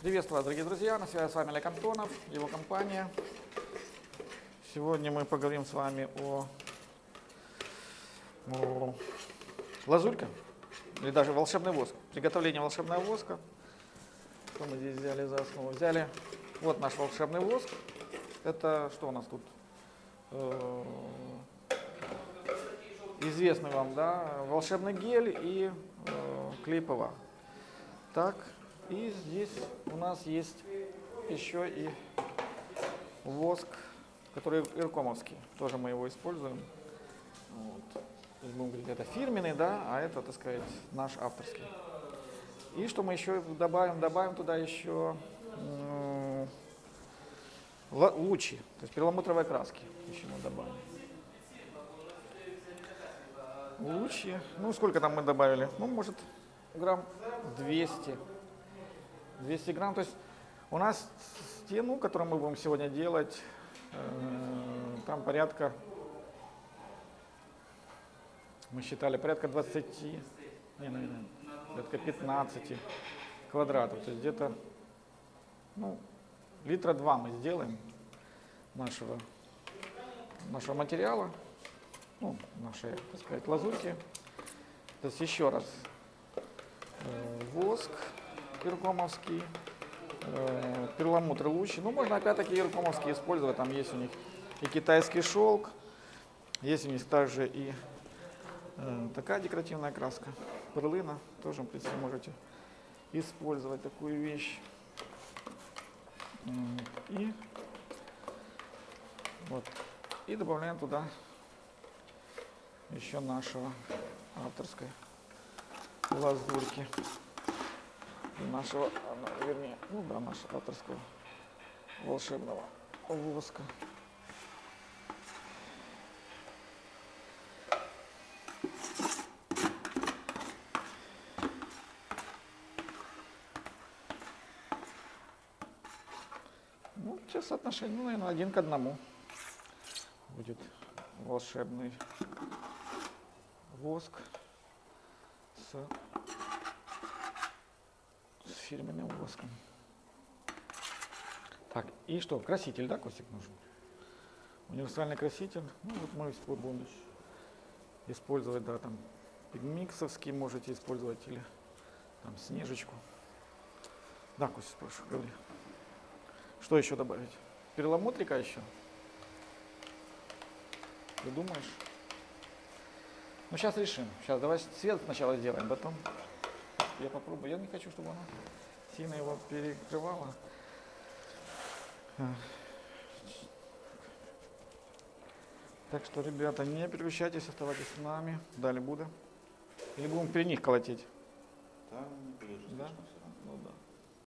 Приветствую вас, дорогие друзья, на связи с вами Олег Антонов, его компания. Сегодня мы поговорим с вами о лазурьке, или даже волшебный воск. Приготовление волшебного воска. Что мы здесь взяли за основу? Взяли вот наш волшебный воск. Это что у нас тут? Известный вам, да, волшебный гель и клей ПВА. Так, и здесь у нас есть еще и воск, который иркомовский. Тоже мы его используем. Вот. Будем говорить, это фирменный, да, а это, так сказать, наш авторский. И что мы еще добавим? Добавим туда еще лучи, то есть перламутровые краски еще мы добавим. Лучи, ну сколько там мы добавили? Ну, может, грамм 200. 200 грамм, то есть у нас стену, которую мы будем сегодня делать, там порядка, мы считали, порядка 20, порядка 15 квадратов, то есть где-то, ну, литра 2 мы сделаем нашего материала, ну, нашей, так сказать, лазурки. То есть еще раз, воск иркомовский, перламутр лучи. Ну, можно опять-таки иркомовский использовать, там есть у них и китайский шелк, есть у них также и такая декоративная краска, перлина, тоже, в принципе, можете использовать такую вещь. И вот, и добавляем туда еще нашего авторской лазурки. Нашего, вернее, ну да, нашего авторского волшебного воска. Ну, сейчас соотношение, ну, наверное, 1 к 1 будет волшебный воск с фирменным воском. Так, и что, краситель, да, Костик, нужен? Универсальный краситель. Ну, вот мы будем использовать, да, там, пигмиксовский можете использовать, или там снежечку. Да, Костик, прошу, говори. Что еще добавить? Перламутрика еще? Ты думаешь? Ну, сейчас решим. Сейчас давай цвет сначала сделаем, потом я попробую. Я не хочу, чтобы она сильно его перекрывала. Так что, ребята, не переключайтесь, оставайтесь с нами. Далее буду. Или будем при них колотить? Да, не переживай. Да? Ну да.